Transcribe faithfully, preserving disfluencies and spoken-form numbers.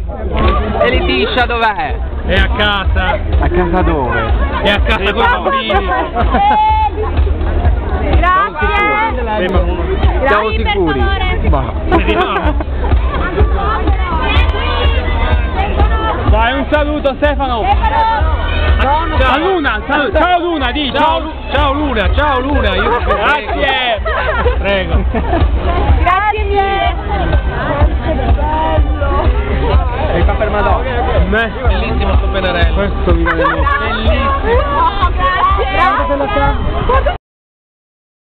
E Letitia dov'è? È a casa. A casa dove? È a casa con i bambini. Grazie. Siamo sicuri? Dai, un saluto Stefano. Stefano. A Luna, ciao, ciao Luna, di ciao. Ciao Luna, ciao Luna. Io grazie. Prego. Grazie mille. Sei qua per Madonna. Bellissimo sto Penarello. Questo mi viene. Bellissimo. Grazie.